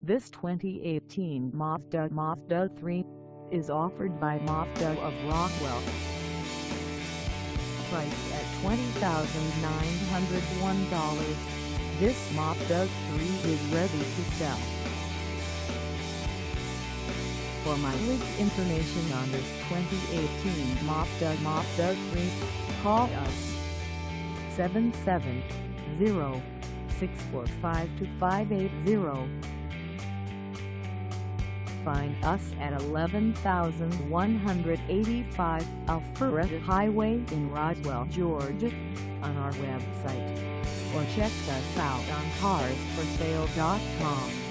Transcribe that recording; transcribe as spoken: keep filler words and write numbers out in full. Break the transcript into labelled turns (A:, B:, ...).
A: This twenty eighteen Mazda Mazda three is offered by Mazda of Rockwell. Priced at twenty thousand nine hundred one dollars, this Mazda three is ready to sell. For mileage information on this twenty eighteen Mazda Mazda three, call us seven seven zero, six four five, two five eight zero. Find us at eleven thousand one hundred eighty-five Alpharetta Highway in Roswell, Georgia, on our website, or check us out on cars for sale dot com.